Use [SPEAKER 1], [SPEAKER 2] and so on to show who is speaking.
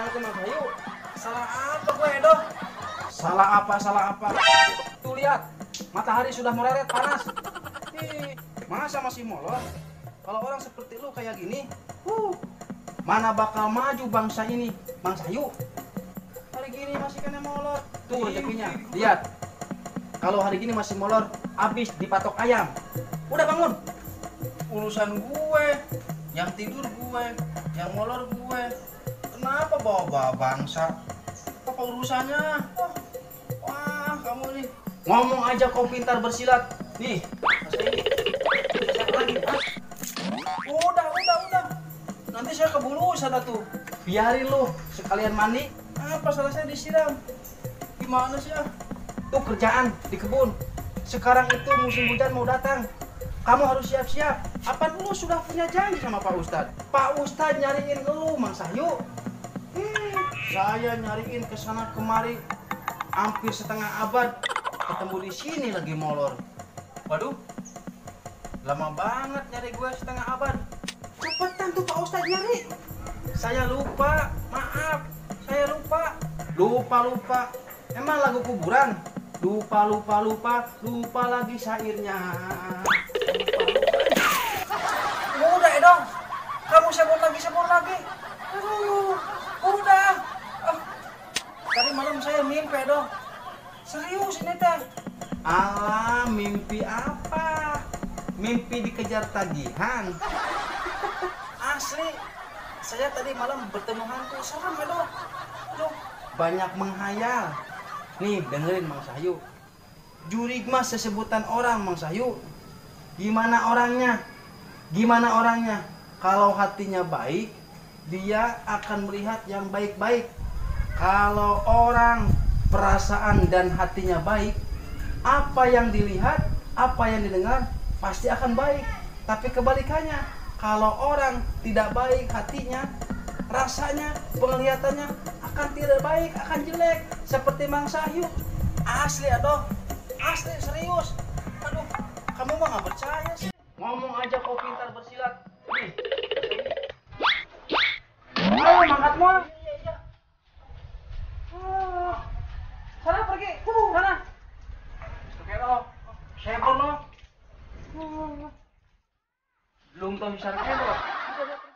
[SPEAKER 1] tuh Mas Bayu. Salah apa gue Edo? Salah apa, salah apa? Tuh lihat, matahari sudah mereret panas. Masa masih molor? Kalau orang seperti lu kayak gini, mana bakal maju bangsa ini, Bang Sayu? Hari gini masih kena molor. Tuh rezekinya, lihat. Kalau hari gini masih molor, habis dipatok ayam. Udah bangun. Urusan gue, yang tidur gue, yang molor gue. Kenapa bawa bangsa? Apa urusannya? Wah, kamu nih. Ngomong aja kau pintar bersilat. Nih, lagi. Udah. Nanti saya keburu sana tuh. Biarin lu sekalian mandi. Apa salah saya disiram? Gimana sih ya? Tuh kerjaan di kebun. Sekarang itu musim hujan mau datang. Kamu harus siap-siap. Apa dulu sudah punya janji sama Pak Ustadz? Pak Ustadz nyariin lu, Mang Sahyu. Saya nyariin kesana kemari hampir setengah abad. Ketemu di sini lagi molor. Waduh, lama banget nyari gue setengah abad. Cepetan tuh Pak Ustadz nyari. Saya lupa, maaf. Saya lupa. Lupa. Emang lagu kuburan? Lupa lagi syairnya. Udah Edo, kamu sebut lagi. Aduh, udah. Tadi malam saya mimpi Edo. Serius ini teh. Alah, mimpi apa? Mimpi dikejar tagihan. Asli, saya tadi malam bertemu hantu. Serem Edo. Aduh, banyak menghayal. Nih, dengerin Mang Sahyu. Jurig mas sesebutan orang Mang Sahyu. Gimana orangnya? Kalau hatinya baik, dia akan melihat yang baik-baik. Kalau orang perasaan dan hatinya baik, apa yang dilihat, apa yang didengar pasti akan baik. Tapi kebalikannya, kalau orang tidak baik hatinya, rasanya, penglihatannya akan tidak baik, akan jelek. Seperti Mang Sahyu. Asli aduh, asli serius. Aduh, kamu mah nggak percaya sih. Ngomong aja kau pintar bersilat. Nih, ayo mangkat mau. Iya. Sana pergi, sana. Oke loh, saya belum tahu sana loh.